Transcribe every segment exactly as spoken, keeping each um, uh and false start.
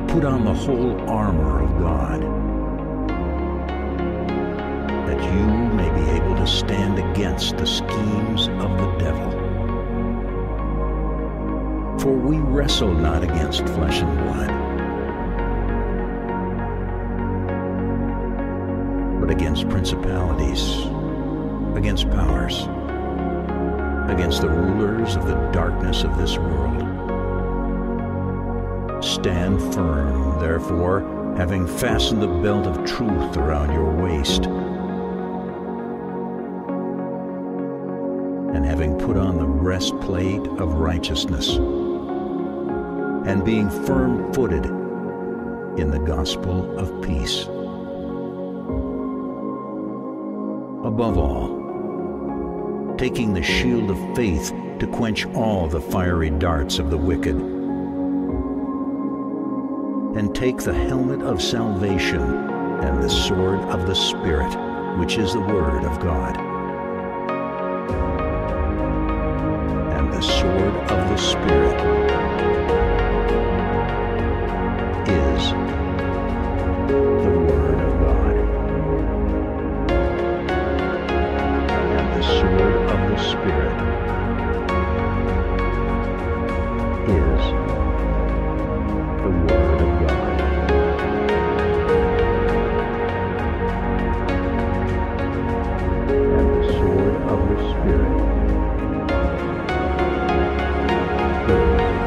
put on the whole armor of God, that you may be able to stand against the schemes of the devil. For we wrestle not against flesh and blood, but against principalities, against powers, against the rulers of the darkness of this world. Stand firm, therefore, having fastened the belt of truth around your waist, and having put on the breastplate of righteousness, and being firm-footed in the gospel of peace. Above all, taking the shield of faith to quench all the fiery darts of the wicked, and take the helmet of salvation and the sword of the Spirit, which is the Word of God. And the sword of the Spirit is the Word of God. And the sword of the Spirit is the Word of God. And the sword of the Spirit is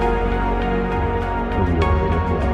the Word of God.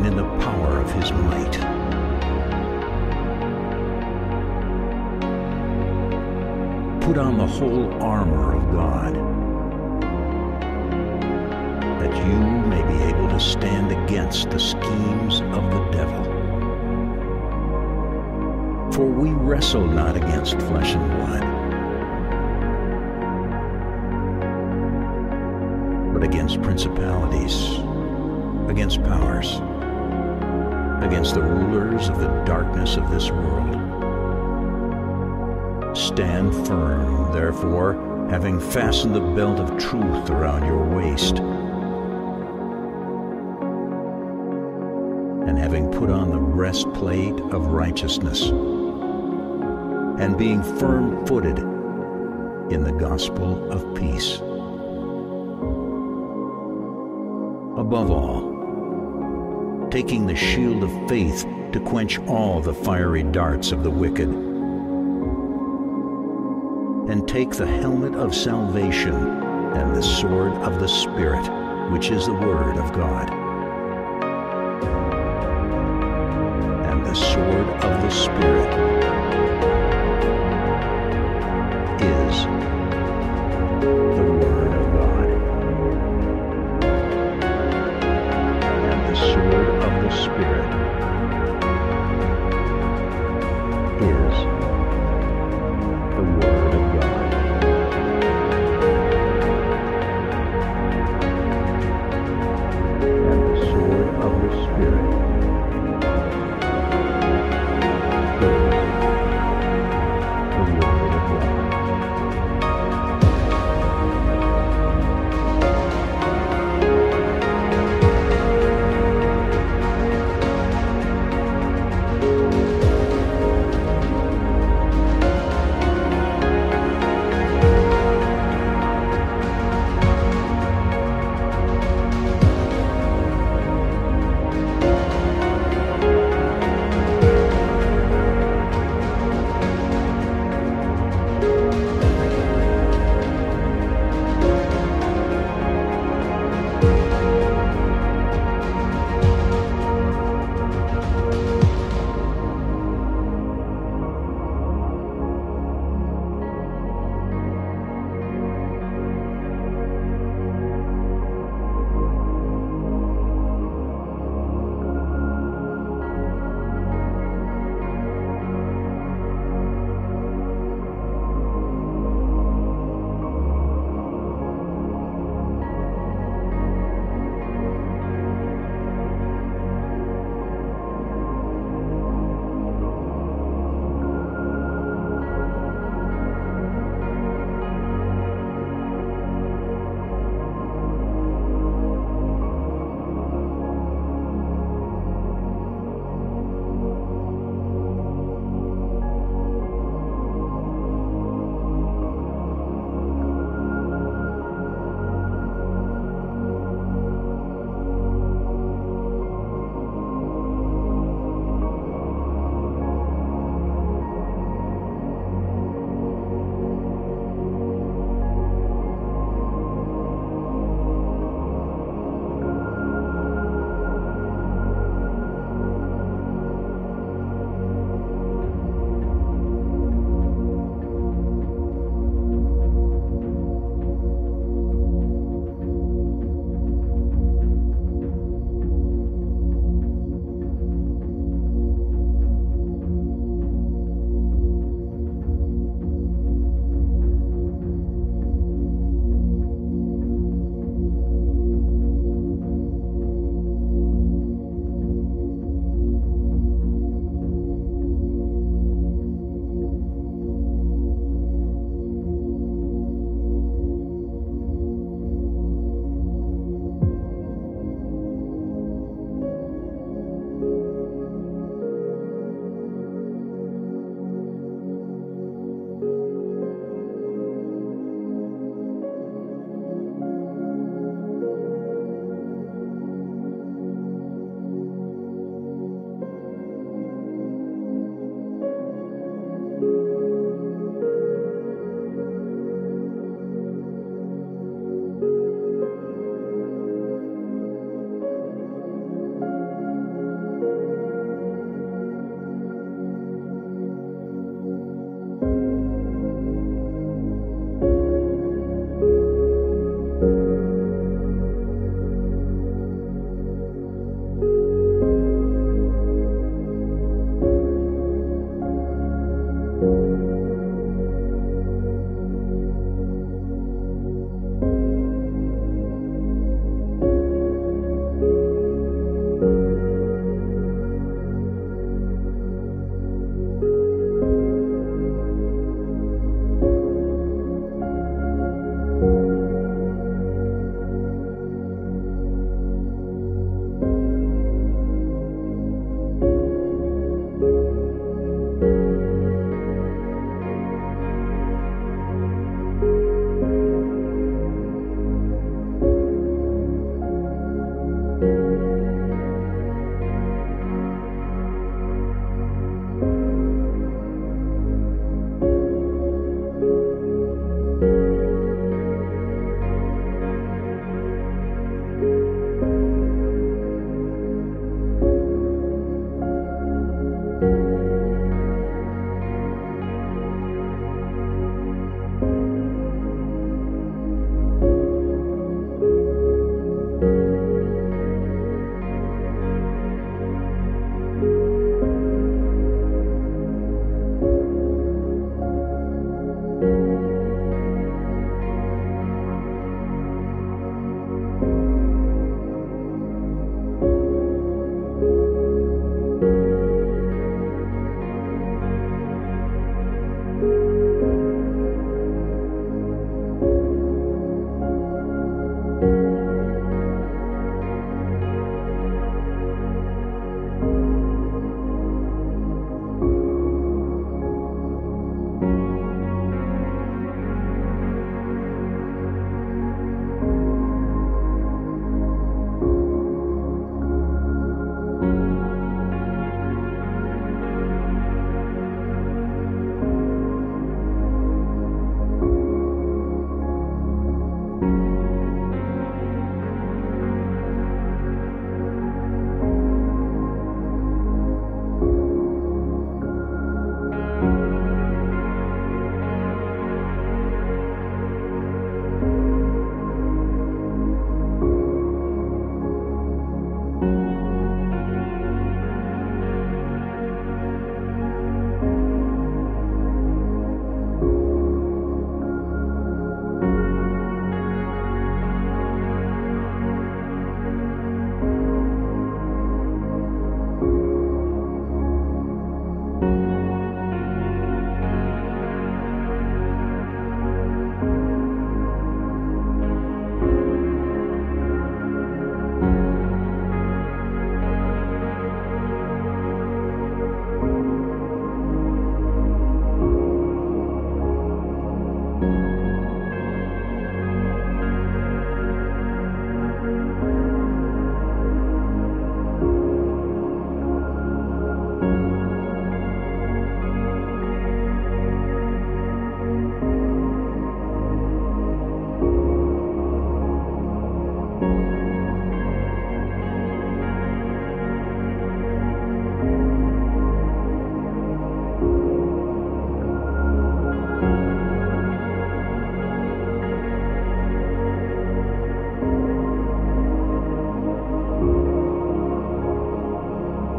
and in the power of his might. Put on the whole armor of God, that you may be able to stand against the schemes of the devil. For we wrestle not against flesh and blood, but against principalities, against powers, against the rulers of the darkness of this world. Stand firm, therefore, having fastened the belt of truth around your waist, and having put on the breastplate of righteousness, and being firm-footed in the gospel of peace. Above all, taking the shield of faith to quench all the fiery darts of the wicked, and take the helmet of salvation and the sword of the Spirit, which is the Word of God. And the sword of the Spirit is the Word of God. And the sword of the Spirit is the Word of God. And the sword of the Spirit is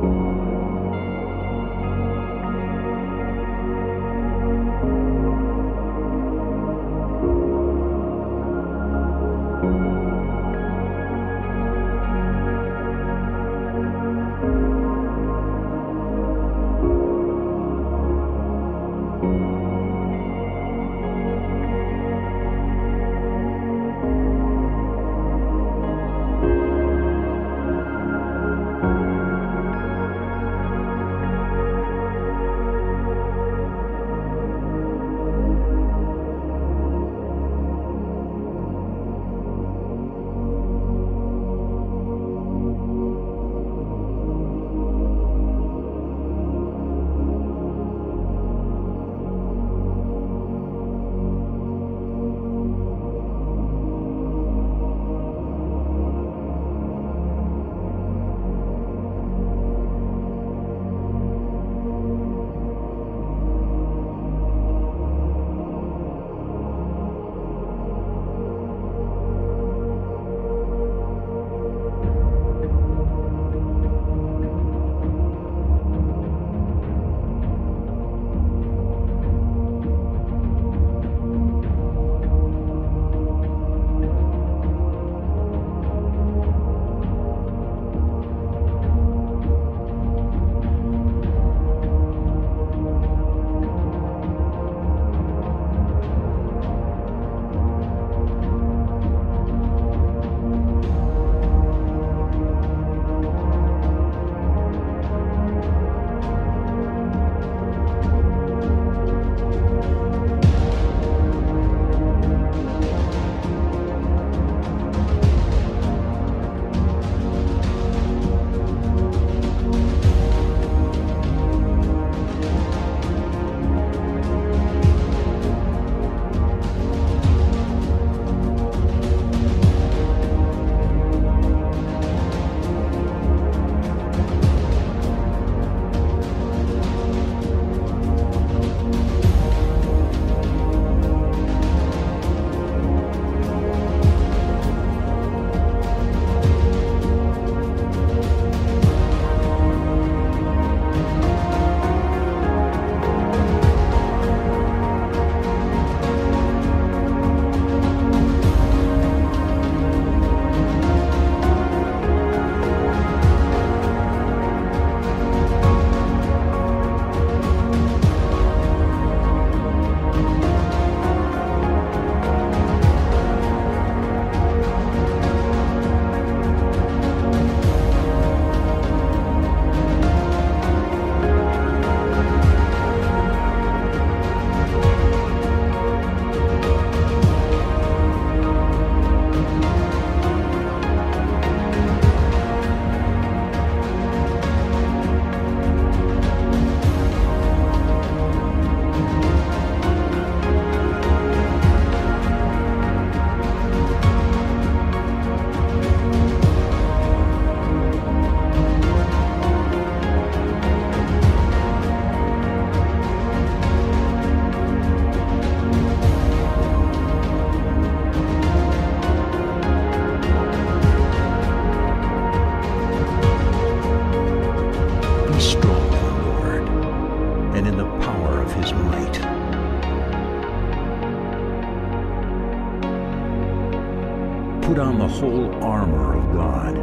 put on the whole armor of God,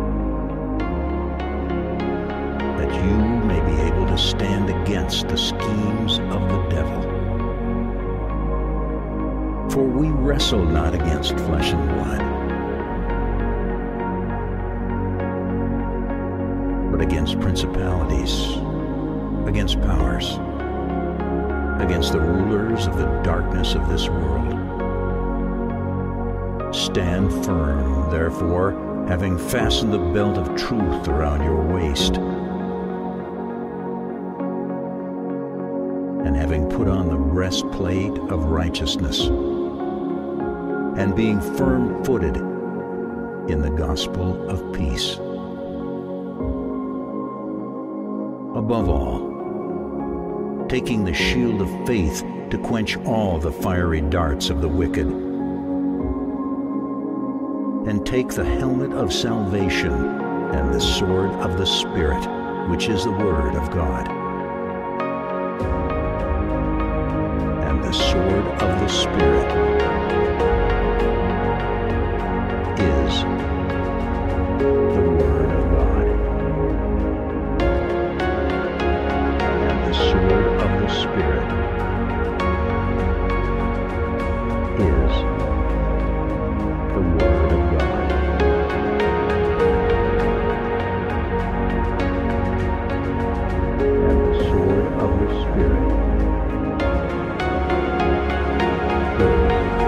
that you may be able to stand against the schemes of the devil. For we wrestle not against flesh and blood, but against principalities, against powers, against the rulers of the darkness of this world. Stand firm, therefore, having fastened the belt of truth around your waist, and having put on the breastplate of righteousness, and being firm-footed in the gospel of peace. Above all, taking the shield of faith to quench all the fiery darts of the wicked, and take the helmet of salvation and the sword of the Spirit, which is the Word of God. And the sword of the Spirit is the Word of God. And the sword of the Spirit is the Word of God. And the sword of the Spirit is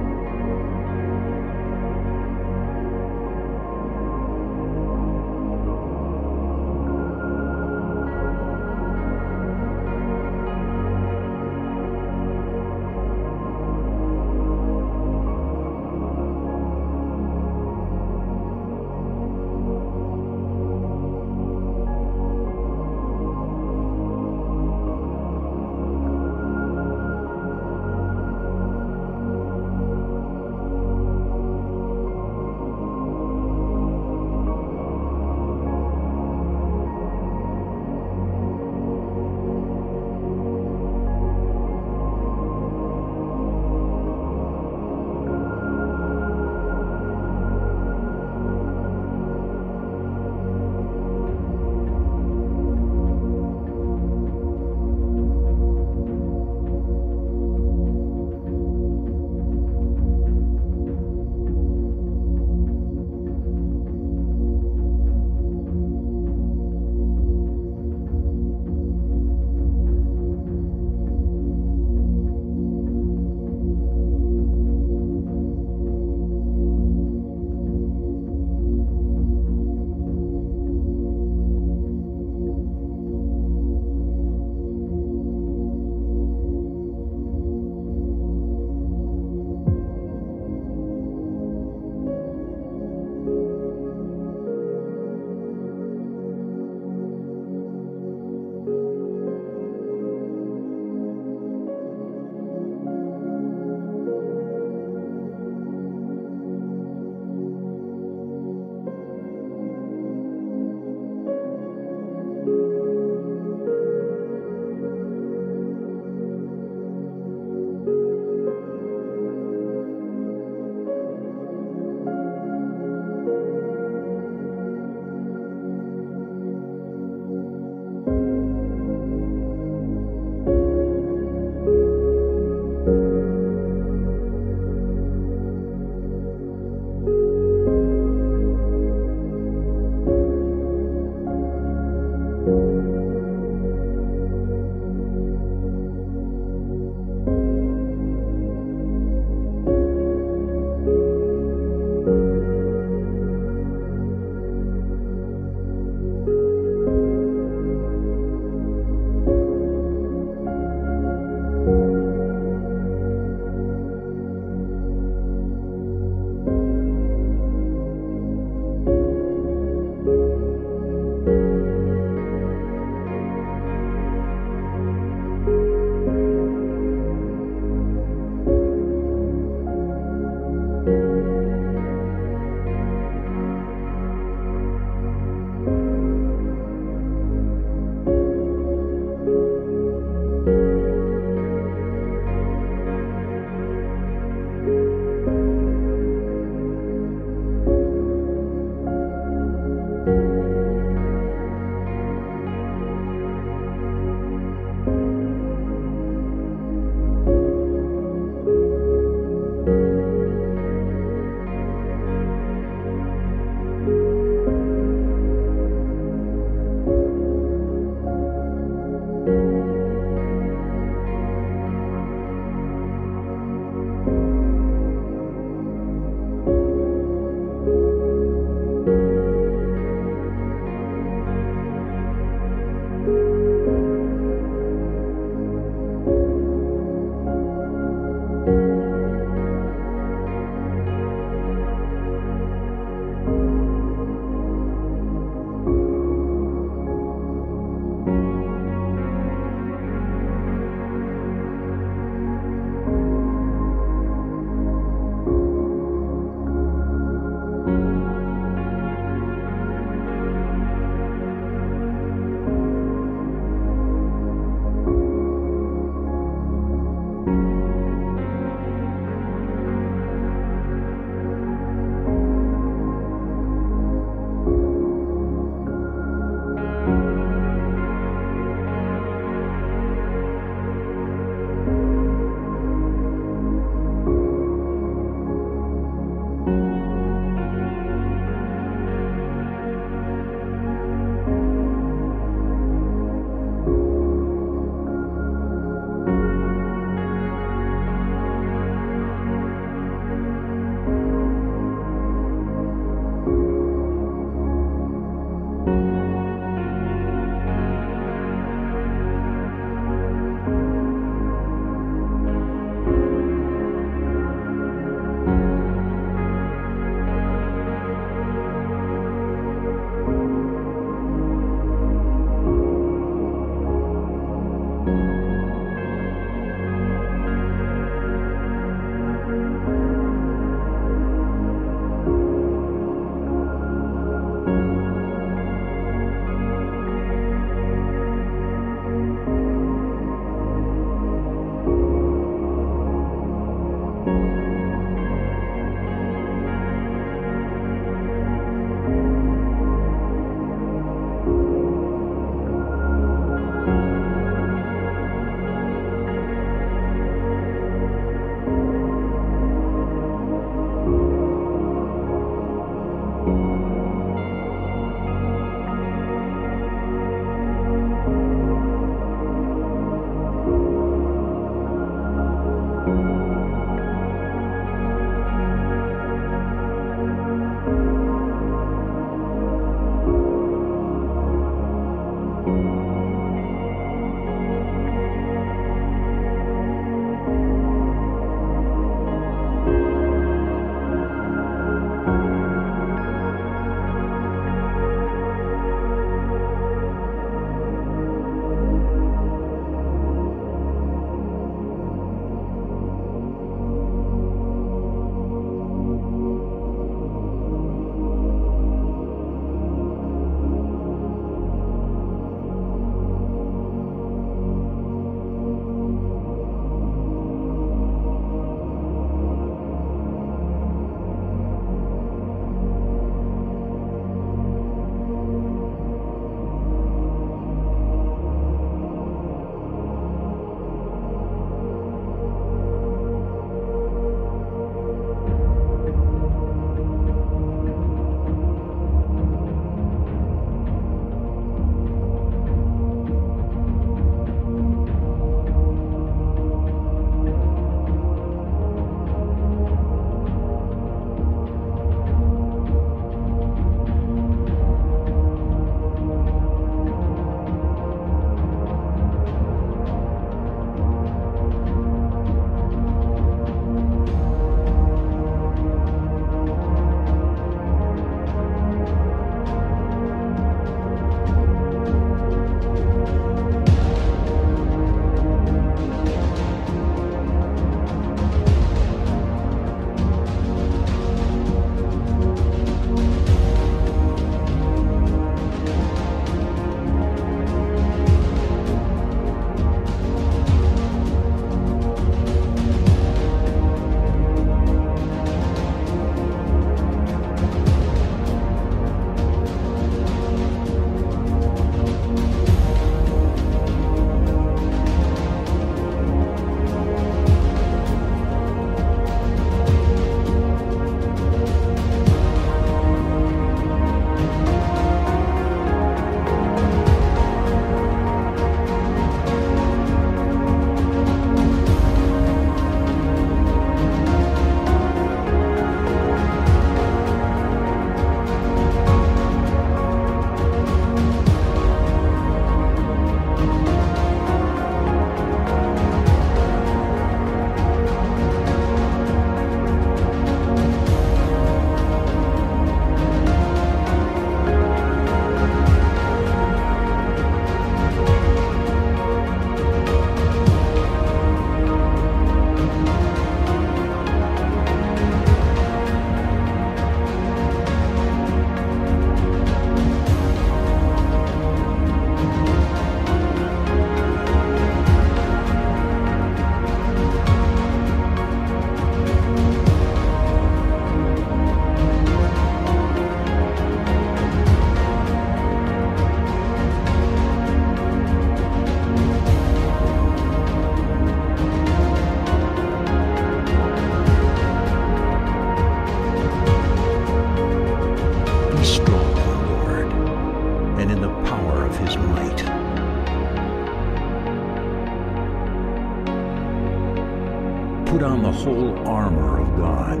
on the whole armor of God,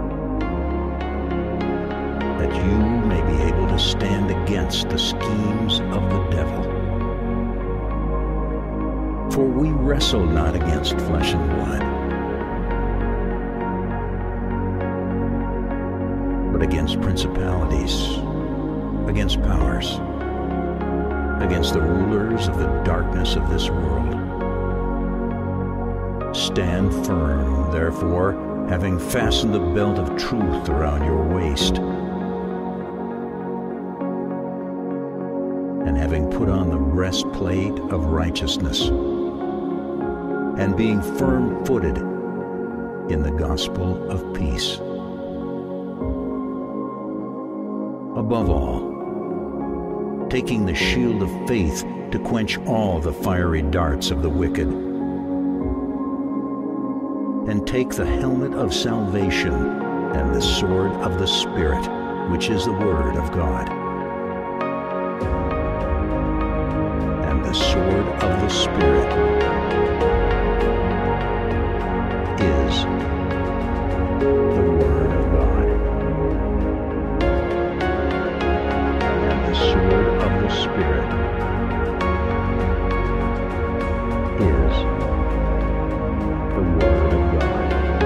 that you may be able to stand against the schemes of the devil. For we wrestle not against flesh and blood, but against principalities, against powers, against the rulers of the darkness of this world. Stand firm, therefore, having fastened the belt of truth around your waist, and having put on the breastplate of righteousness, and being firm-footed in the gospel of peace. Above all, taking the shield of faith to quench all the fiery darts of the wicked, and take the helmet of salvation and the sword of the Spirit, which is the Word of God. And the sword of the Spirit is the Word of God. And the sword of the Spirit is the Word of God.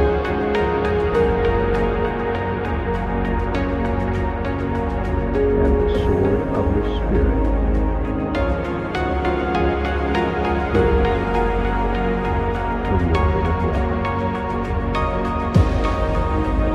And the sword of the Spirit is the Word of God.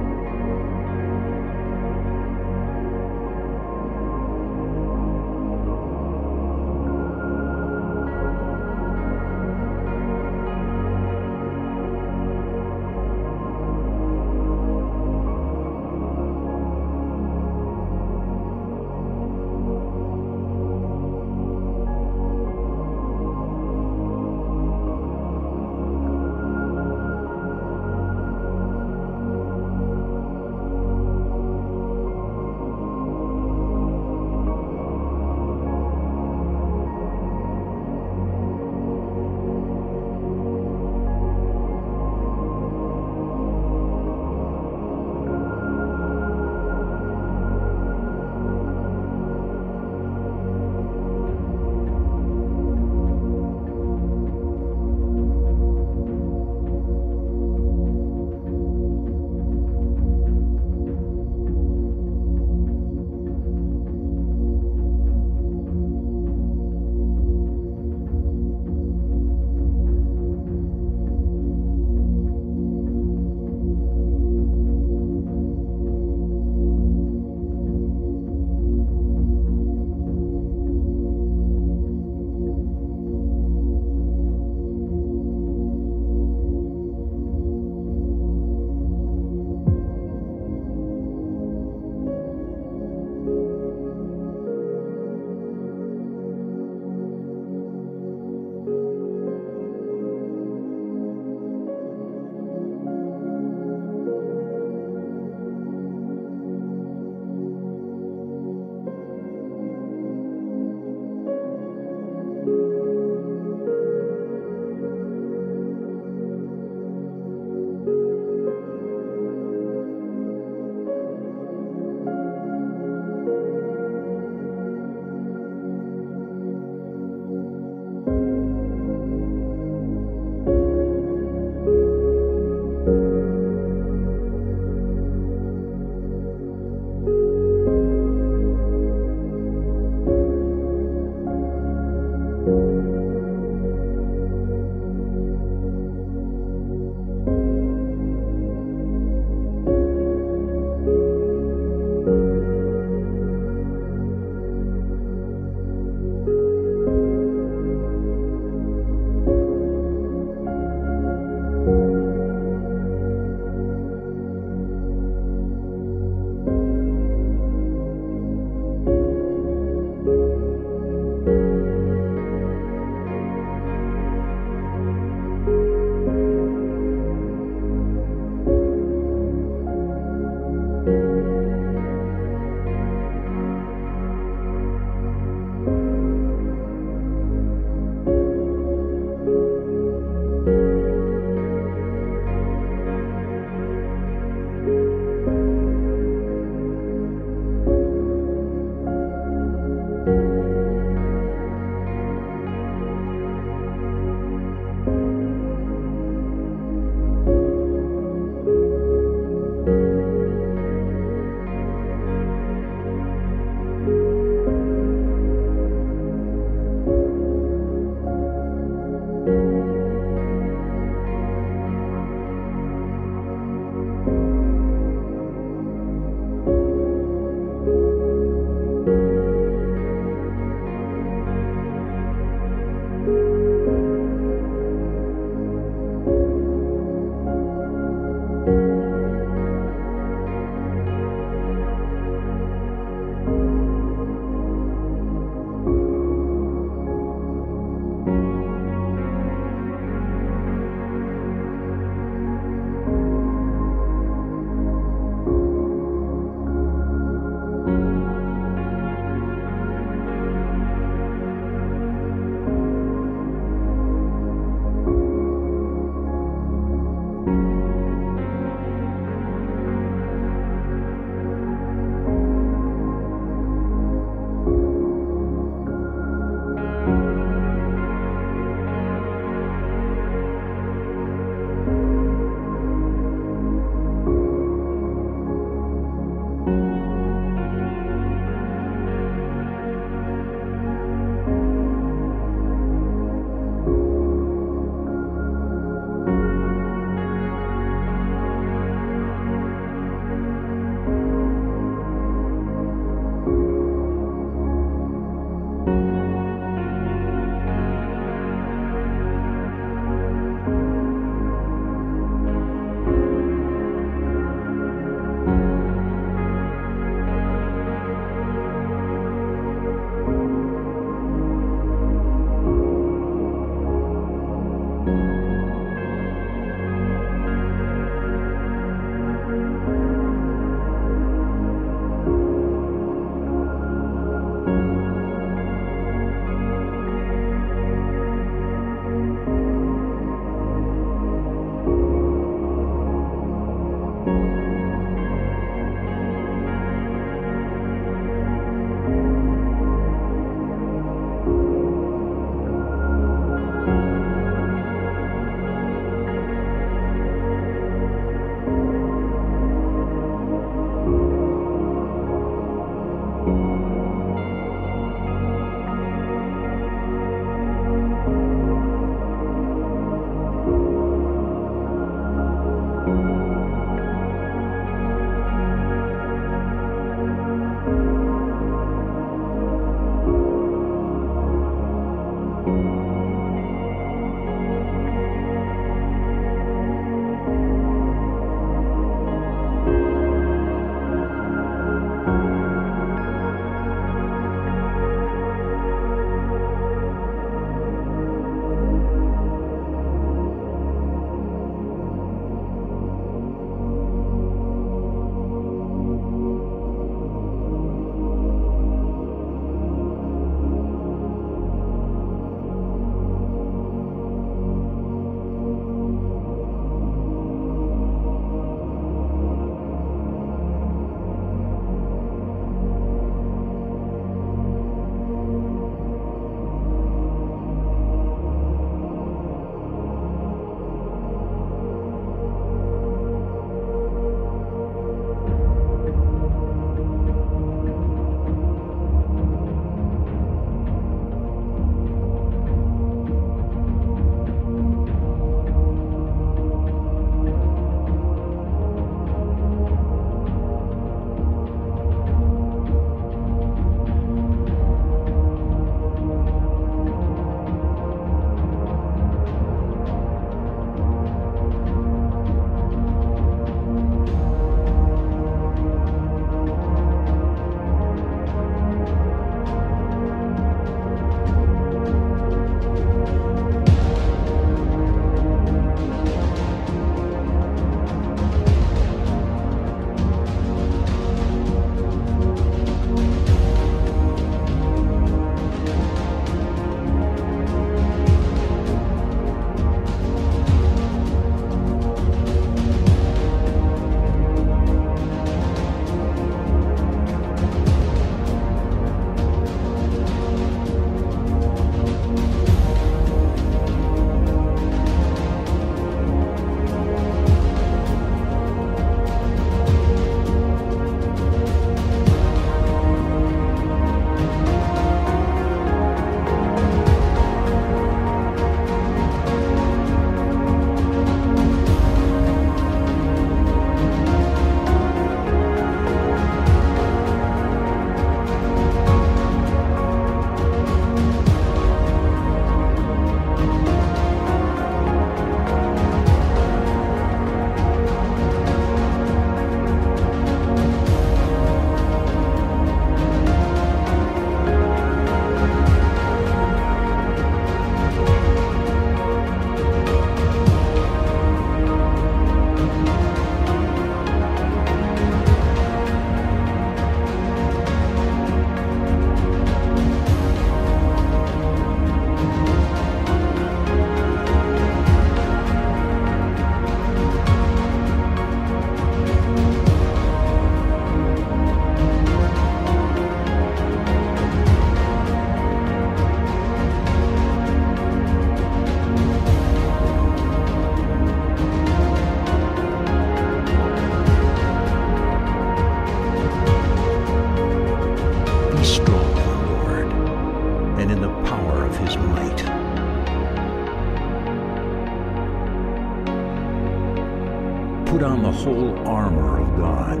put on the whole armor of God,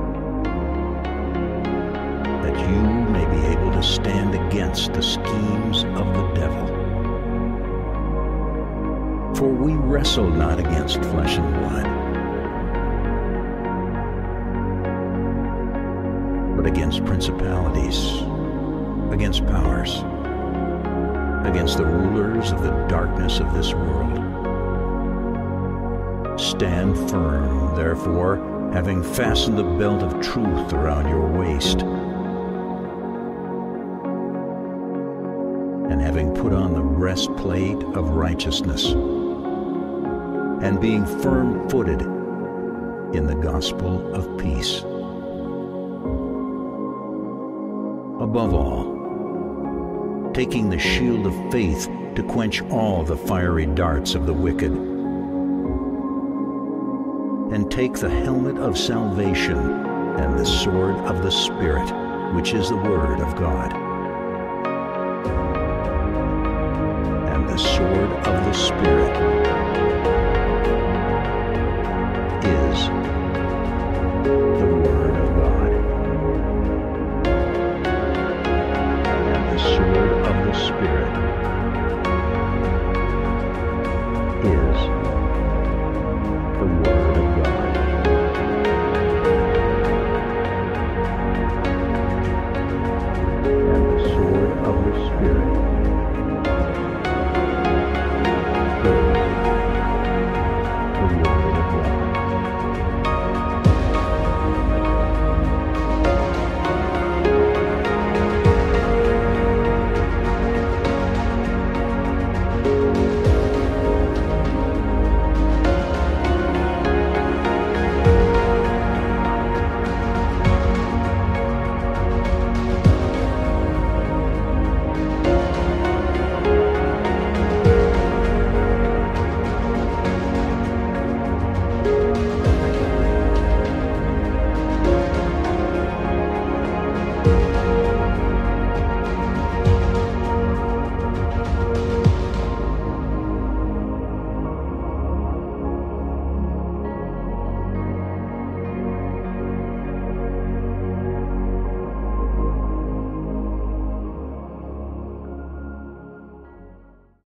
that you may be able to stand against the schemes of the devil. For we wrestle not against flesh and blood, but against principalities, against powers, against the rulers of the darkness of this world. Stand firm, therefore, having fastened the belt of truth around your waist, and having put on the breastplate of righteousness, and being firm-footed in the gospel of peace. Above all, taking the shield of faith to quench all the fiery darts of the wicked, and take the helmet of salvation and the sword of the Spirit, which is the Word of God. And the sword of the Spirit